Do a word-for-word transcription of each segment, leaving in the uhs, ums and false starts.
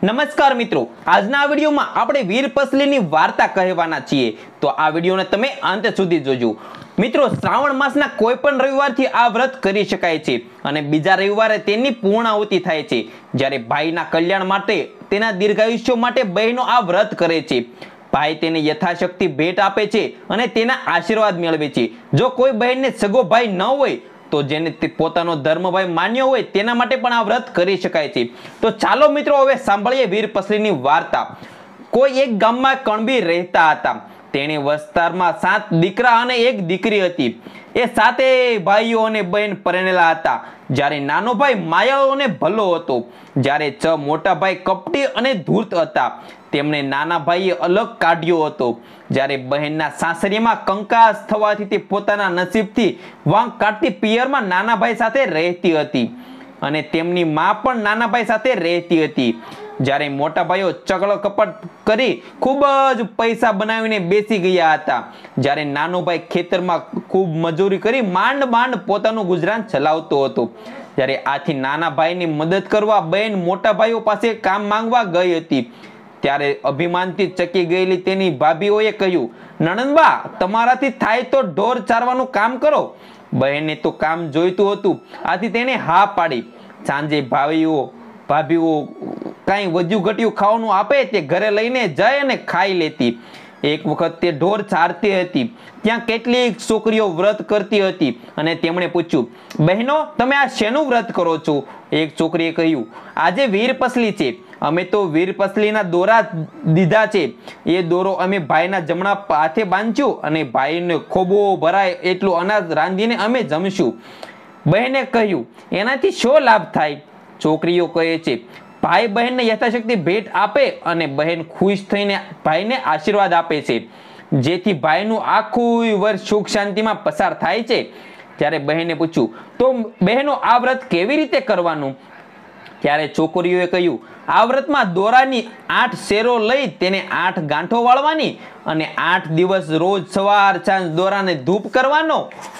નમસ્કાર મિત્રો, આજના વિડીયોમાં આપણે વીર પસલીની વાર્તા કહેવાના છીએ, તો આ વિડીયોને તમે અંત સુધી જોજો। મિત્રો, શ્રાવણ માસના કોઈ પણ રવિવારથી આ વ્રત કરી શકાય છે અને બીજા રવિવારે તેની પૂર્ણાહુતિ થાય છે। જ્યારે ભાઈના કલ્યાણ માટે, તેના દીર્ઘાયુષ્ય માટે બહેનો આ વ્રત કરે છે। ભાઈ તેને યથાશક્તિ ભેટ આપે છે અને તેના આશીર્વાદ મેળવે છે। જો કોઈ બહેનને સગો ભાઈ ન હોય તો જેને પોતાનો ધર્મભાઈ માન્યો હોય તેના માટે પણ આ વ્રત કરી શકાય છે। તો ચાલો મિત્રો, હવે સાંભળીએ વીર પસલીની વાર્તા। કોઈ એક ગામમાં કણબી રહેતા હતા। તેણે વિસ્તારમાં સાત દીકરા અને એક દીકરી હતી। એ સાતે ભાઈઓ અને બહેન પરણેલા હતા। જ્યારે નાનો ભાઈ માયાળો અને ભલો હતો, જ્યારે છ મોટા ભાઈ કપટી અને ધૂર્ત હતા। તેમને નાના ભાઈએ અલગ કાઢ્યો હતો। જ્યારે બહેનના સાસરીમાં કંકાસ થવાથી તે પોતાના નસીબથી વાંક કાઢતી પિયરમાં નાના ભાઈ સાથે રહેતી હતી અને તેમની માં પણ નાના ભાઈ સાથે રહેતી હતી। જ્યારે મોટા ભાઈઓ ચગળ કપટ કરી ખૂબ જ પૈસા બનાવીને બેસી ગયા હતા। જ્યારે નાનો ભાઈ ખેતરમાં ખૂબ મજૂરી કરી માંડ માંડ પોતાનું ગુજરાન ચલાવતો હતો। જ્યારે આથી નાના ભાઈની મદદ કરવા બહેન મોટા ભાઈઓ પાસે કામ માંગવા ગઈ હતી। ત્યારે અભિમાનથી ચકી ગયેલી તેની ભાભીઓએ કહ્યું, નણંદબા, તમારાથી થાય તો ઢોર ચારવાનું કામ કરો। બહેને તો કામ જોઈતું હતું, આથી તેને હા પાડી। સાંજે ભાઈઓ ભાભીઓ કાંઈ વધ્યું ઘટ્યું ખાવાનું આપે તે ઘરે લઈને જાય અને ખાઈ લેતી। એક વખત તે ઢોર ચારતી હતી, ત્યાં કેટલીક છોકરીઓ વ્રત કરતી હતી અને તેમણે પૂછ્યું, બહેનો, તમે આ શેનું વ્રત કરો છો? એક છોકરીએ કહ્યું, આજે વીર પસલી છે, અમે તો વીર પસલીના દોરા દીધા છે। એ દોરો અમે ભાઈના જમણા હાથે બાંધ્યું અને ભાઈને ખોબો ભરાય એટલું અનાજ રાંધીને અમે જમશું। બહેને કહ્યું, એનાથી શો લાભ થાય? છોકરીઓ કહે છે, ભાઈ બહેનને યથાશક્તિ ભેટ આપે અને બહેન ખુશ થઈને ભાઈને આશીર્વાદ આપે છે, જેથી ભાઈનું આખું વર્ષ સુખ શાંતિમાં પસાર થાય છે। ત્યારે બહેને પૂછ્યું, તો બહેનો આ વ્રત કેવી રીતે કરવાનું? ત્યારે છોકરીઓએ કહ્યું, આ વ્રતમાં દોરાની આઠ શેરો લઈ તેને આઠ ગાંઠો વાળવાની અને આઠ દિવસ રોજ સવાર સાંજ દોરાને ધૂપ કરવાનો।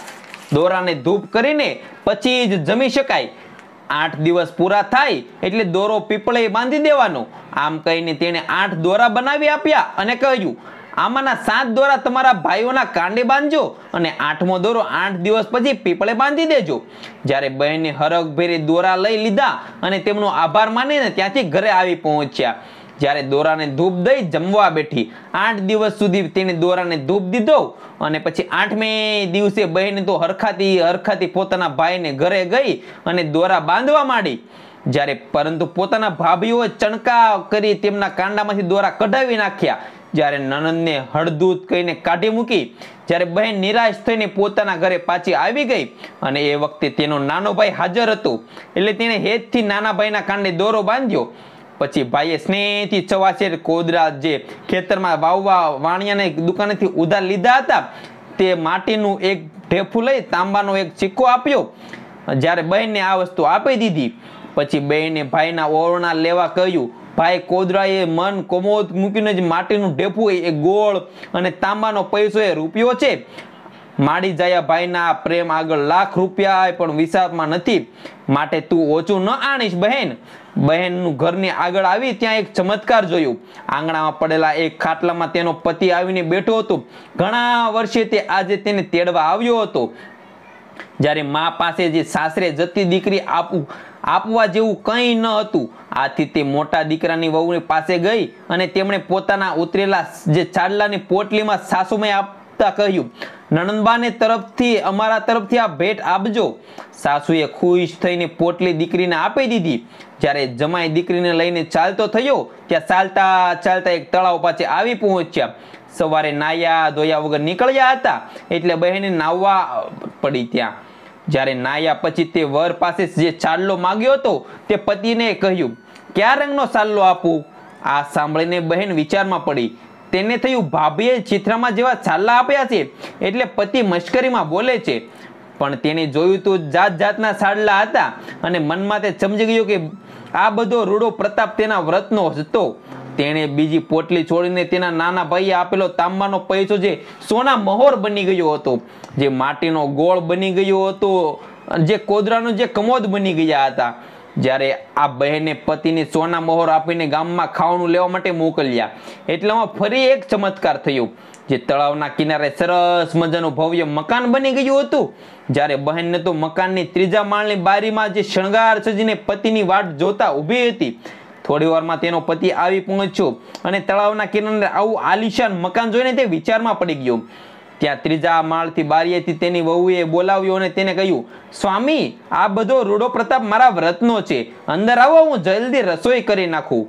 દોરાને ધૂપ કરીને પછી જ જમી શકાય। આઠ દિવસ પૂરા થાય એટલે દોરો પીપળે બાંધી દેવાનો। આમ કહીને તેને આઠ દોરા બનાવી આપ્યા અને કહ્યું, આમાંના સાત દોરા તમારા ભાઈઓના કાંડે બાંધજો અને આઠમો દોરો આઠ દિવસ પછી પીપળે બાંધી દેજો। જ્યારે બહેને હરખભેરે દોરા લઈ લીધા અને તેમનો આભાર માનીને ત્યાંથી ઘરે આવી પહોંચ્યા। જ્યારે દોરાને ધૂપ દઈ જમવા બેઠી, આઠ દિવસ સુધી તેને દોરાને ધૂપ દીધો અને પછી આઠમે દિવસે બહેને તો હરખાતી હરખાતી પોતાના ભાઈને ઘરે ગઈ અને દોરા બાંધવા માંડી। જ્યારે પરંતુ પોતાના ભાભીઓએ ચણકા કરી તેમના કાંડામાંથી દોરા કઢાવી નાખ્યા। જ્યારે નણંદને હળદૂત કહીને કાઢી મૂકી। જ્યારે બહેન નિરાશ થઈને પોતાના ઘરે પાછી આવી ગઈ અને એ વખતે તેનો નાનો ભાઈ હાજર હતો, એટલે તેણે હેતથી નાના ભાઈના કાંડે દોરો બાંધ્યો। પછી ભાઈએ સ્નેહથી ચવાસેર કોદરા જે ખેતરમાં વાવવા વાણિયાને દુકાનેથી ઉધાર લીધા હતા તે માટીનું એક ઢેફું લઈ તાંબાનો એક સિક્કો આપ્યો। જ્યારે બહેનને આ વસ્તુ આપી દીધી પછી બહેને ભાઈના ઓરણા લેવા કહ્યું। ભાઈ કોદરાએ મન કોમોદ મૂકીને જ માટીનું ઢેફું એ ગોળ અને તાંબાનો પૈસો એ રૂપિયો છે। માડી જાય ભાઈના પ્રેમ આગળ લાખ રૂપિયા પણ વિસામાં નથી, માટે તું ઓછું ન આણીશ બહેન। બહેનનું ઘરની આગળ આવી ત્યાં એક ચમત્કાર જોયું। આંગણામાં પડેલા એક ખાટલામાં તેનો પતિ આવીને બેઠો હતો। ઘણા વર્ષે તે આજે તેને તેડવા આવ્યો હતો। જ્યારે મા પાસે જે સાસરે જતી દીકરી આપવું આપવા જેવું કંઈ ન હતું, આથી તે મોટા દીકરાની વહુની પાસે ગઈ અને તેમણે પોતાના ઉતરેલા જે ચાડલાની પોટલીમાં સાસુમાએ આપતા કહ્યું, નણંદબાને તરફથી અમારા તરફથી આ ભેટ આપજો। સાસુએ ખુશ થઈને પોટલી દીકરીને આપી દીધી। જ્યારે જમાઈ દીકરીને લઈને ચાલતો થયો ત્યાં ચાલતા ચાલતા એક તળાવ પાસે આવી પહોંચ્યા। સવારે નાયા ધોયા વગર નીકળ્યા હતા એટલે બહેને નાહવા પડી ત્યાં। જ્યારે નાયા પછી તે વર પાસે જે ચાલ્લો માંગ્યો હતો તે પતિને કહ્યું, કયા રંગનો ચાલ્લો આપું? આ સાંભળીને બહેન વિચારમાં પડી। તેને થયું, ભાભીએ ચિત્રામાં જેવા ચાલ્લા આપ્યા છે એટલે પતિ મશ્કરીમાં બોલે છે, પણ તેને જોયું તો જાત જાતના ચાલ્લા હતા અને મનમાં તે સમજી ગયો કે આ બધો રૂડો પ્રતાપ તેના વ્રતનો હતો। તેણે બીજી પોટલી છોડીને તેના નાના ભાઈએ આપેલો તાંબાનો પૈસો જે સોના મહોર બની ગયો હતો, જે માટીનો ગોળ બની ગયો હતો, જે કોદરાનો જે કમોદ બની ગયા હતા, જ્યારે આ બહેને પતિને સોના મોહર આપીને ગામમાં ખાવાનું લેવા માટે મોકલ્યા. એટલામાં ફરી એક ચમત્કાર થયો. જે તળાવના કિનારે સરસ મજાનું ભવ્ય મકાન બની ગયું હતું. જ્યારે બહેનને તો મકાનની ત્રીજા માળની બારીમાં જે શણગાર સજીને પતિની વાટ જોતા ઊભી હતી. થોડી વારમાં તેનો પતિ આવી પહોંચ્યો અને તળાવના કિનારે આવું આલિશાન મકાન જોઈને તે વિચારમાં પડી ગયો. ત્યાં ત્રીજા માળથી બારીએથી તેની વહુએ બોલાવ્યો અને તેને કહ્યું, સ્વામી, આ બધો રૂડો પ્રતાપ મારા વ્રતનો છે. અંદર આવો, હું જલ્દી રસોઈ કરી નાખું.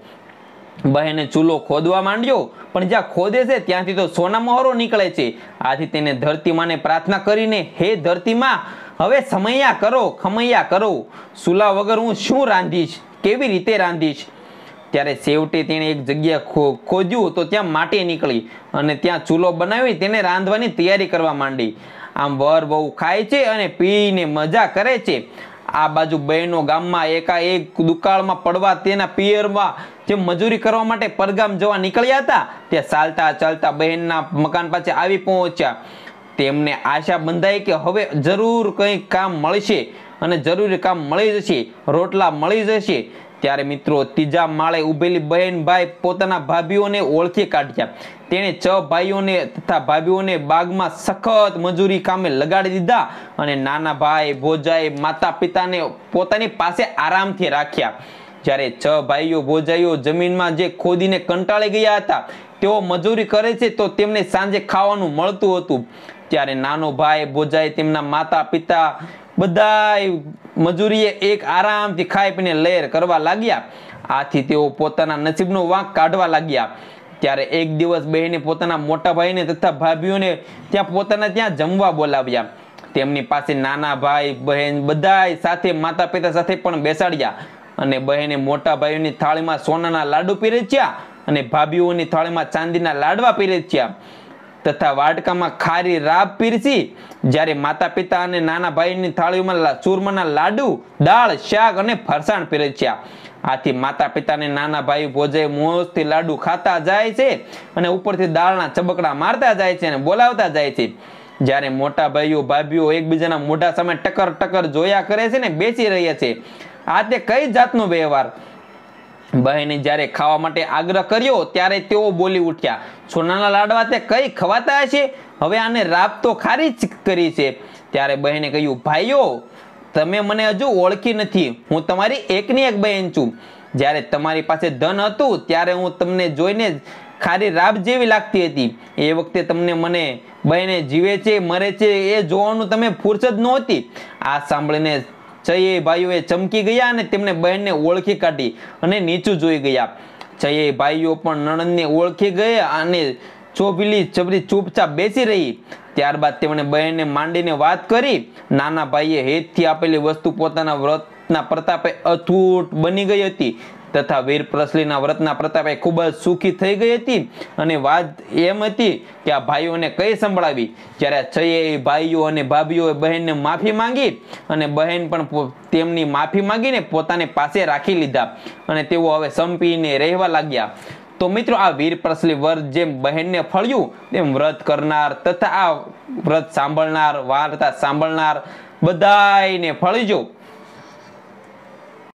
બહેને ચૂલો ખોદવા માંડ્યો, પણ જ્યાં ખોદે છે ત્યાંથી તો સોના મહોરો નીકળે છે. આથી તેને ધરતી માને પ્રાર્થના કરીને, હે ધરતી માં, હવે સમૈયા કરો, ખમૈયા કરો. સુલા વગર હું શું રાંધીશ, કેવી રીતે રાંધીશ? ત્યારે છેવટે તેણે એક જગ્યા ખોદ્યું તો ત્યાં માટી નીકળી અને ત્યાં ચૂલો બનાવી તેને રાંધવાની તૈયારી કરવા માંડી. આમ વર બહુ ખાય છે અને પીને મજા કરે છે. આ બાજુ બહેનો ગામમાં એકાએક દુકાળમાં પડવા તેના પિયરમાં જે મજૂરી કરવા માટે પરગામ જવા નીકળ્યા હતા, ત્યાં ચાલતા ચાલતા બહેનના મકાન પાસે આવી પહોંચ્યા. તેમને આશા બંધાઈ કે હવે જરૂર કંઈક કામ મળશે અને જરૂરી કામ મળી જશે, રોટલા મળી જશે. ત્યારે મિત્રો ત્રીજા માળે ઉભેલી બહેન ભાઈ પોતાના ભાભીઓને ઓળખી કાઢ્યા. તેણે છ ભાઈઓને તથા ભાભીઓને બાગમાં સખત મજૂરી કામે લગાડી દીધા અને નાના ભાઈ ભોજાઈ માતા પિતાને પોતાની પાસે આરામથી રાખ્યા. જ્યારે છ ભાઈઓ ભોજાઈઓ જમીનમાં જે ખોદીને કંટાળી ગયા હતા, તેઓ મજૂરી કરે છે તો તેમને સાંજે ખાવાનું મળતું હતું. ત્યારે નાનો ભાઈ ભોજાઈ તેમના માતા પિતા બધાય મજૂરીએ એક આરામથી ખાઈ પીને લહેર કરવા લાગ્યા. આથી તેઓ પોતાના નસીબનો વાંક કાઢવા લાગ્યા. ત્યારે એક દિવસ બહેને પોતાના મોટા ભાઈને તથા ભાભીઓને ત્યાં પોતાના ત્યાં જમવા બોલાવ્યા. તેમની પાસે નાના ભાઈ બહેન બધાય સાથે માતા પિતા સાથે પણ બેસાડ્યા અને બહેને મોટા ભાઈઓની થાળીમાં સોનાના લાડુ પીરસ્યા અને ભાભીઓની થાળીમાં ચાંદીના લાડવા પીરસ્યા તથા વાટકામાં ખારી રાબ પીરસી. જ્યારે માતા પિતા અને નાના ભાઈની થાળીમાં ચૂરમાના લાડુ, દાળ, શાક અને ફરસાણ પીરસ્યા. આથી માતા પિતાને નાના ભાઈ ભોજાઈ મોજથી લાડુ ખાતા જાય છે અને ઉપરથી દાળના ચબકડા મારતા જાય છે અને બોલાવતા જાય છે. જ્યારે મોટા ભાઈઓ ભાભીઓ એકબીજાના મોઢા સામે ટકર ટકર જોયા કરે છે ને બેસી રહ્યા છે. આ તે કઈ જાતનો વ્યવહાર? બહેને જ્યારે ખાવા માટે આગ્રહ કર્યો ત્યારે તેઓ બોલી ઉઠ્યા, સોનાના લાડવા તે કઈ ખવાતા હશે? હવે આને રાબ તો ખારી જ કરી છે. ત્યારે બહેને કહ્યું, ભાઈઓ, તમે મને હજુ ઓળખી નથી. હું તમારી એકની એક બહેન છું. જ્યારે તમારી પાસે ધન હતું ત્યારે હું તમને જોઈને ખારી રાબ જેવી લાગતી હતી. એ વખતે તમને મને બહેને જીવે છે મરે છે એ જોવાનું તમે ફુરસદ નહોતી. આ સાંભળીને છયે ભાઈઓએ ચમકી ગયા અને તેમને બહેનને ઓળખી કાઢી અને નીચું જોઈ ગયા. છયે ભાઈઓ પણ નણંદને ઓળખી ગયા અને ચોભીલી ચબરી ચૂપચાપ બેસી રહી. ત્યારબાદ તેમણે બહેનને માંડીને વાત કરી. નાના ભાઈએ હેતથી આપેલી વસ્તુ પોતાના વ્રતના પ્રતાપે અથૂટ બની ગઈ હતી તથા વીર પ્રસલીના વ્રતના પ્રતાપે ખૂબ જ સુખી થઈ ગઈ હતી. અને વાત એમ હતી કે આ ભાઈઓને કઈ સંભળાવી. જ્યારે છયે ભાઈઓ અને ભાભીઓએ બહેનને માફી માંગી અને બહેન પણ તેમની માફી માંગીને પોતાને પાસે રાખી લીધા અને તેઓ હવે સંપીને રહેવા લાગ્યા. તો મિત્રો, આ વીર પ્રસલી વ્રત જેમ બહેનને ફળ્યું તેમ વ્રત કરનાર તથા આ વ્રત સાંભળનાર, વાર્તા સાંભળનાર બધાયને ફળજો.